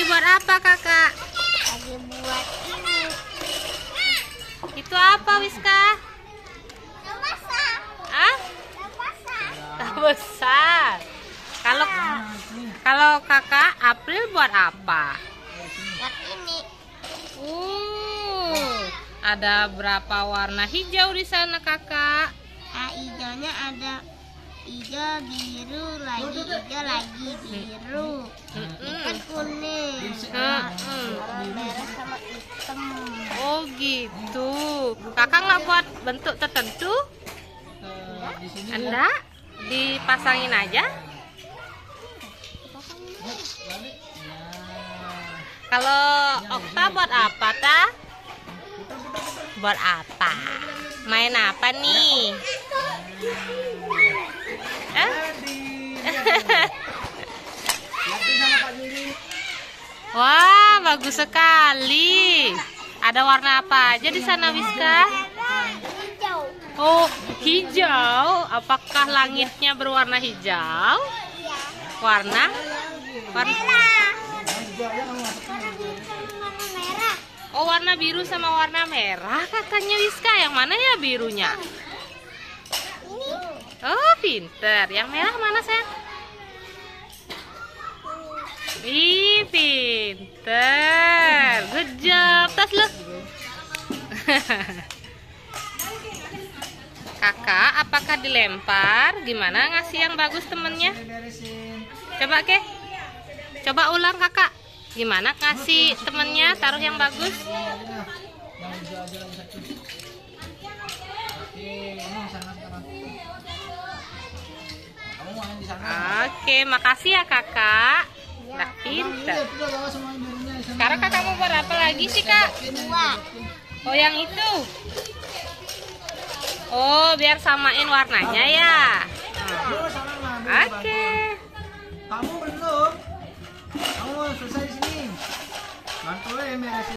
buat apa kakak? Lagi buat ini. Itu apa Wiska? Masak. Ah? Masak. Tak besar. Kalau kakak April buat apa? Buat ini. Ada berapa warna hijau di sana kakak? Hijaunya ada hijau, biru, lagi hijau, lagi biru. Ikan kuning. Merah sama hitam. Oh gitu. Kakak nggak buat bentuk tertentu? Enggak? Dipasangin aja? Kalau Okta buat apa ta? Buat apa? Main apa nih? Wah, bagus sekali. Ada warna apa aja di sana, Wiska? Hijau. Oh, hijau. Apakah langitnya berwarna hijau? Iya. Warna? Merah. Merah. Oh, warna biru sama warna merah katanya Wiska. Yang mana ya birunya? Ini. Oh, pinter. Yang merah mana, sayang? Ih, pinter. Good job. Tas lu. Kakak, apakah dilempar? Gimana ngasih yang bagus temennya? Coba, Ke. Coba ulang, Kakak. Gimana ngasih temennya taruh yang bagus? Oke, makasih ya kakak. Udah pinter. Sekarang kakak mau buat apa lagi sih kak? Dua. Oh yang itu. Oh biar samain warnanya ya. Oke. Kamu belum? Kamu selesai di sini. Bantu ya,